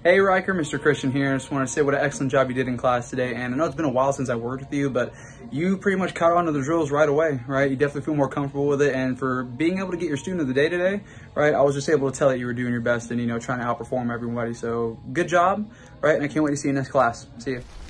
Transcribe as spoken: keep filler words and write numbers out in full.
Hey Ryker, Mister Christian here. I just want to say what an excellent job you did in class today. And I know it's been a while since I worked with you, but you pretty much caught on to the drills right away, right? You definitely feel more comfortable with it. And for being able to get your student of the day today, right, I was just able to tell that you were doing your best and, you know, trying to outperform everybody. So good job, right? And I can't wait to see you next class. See you.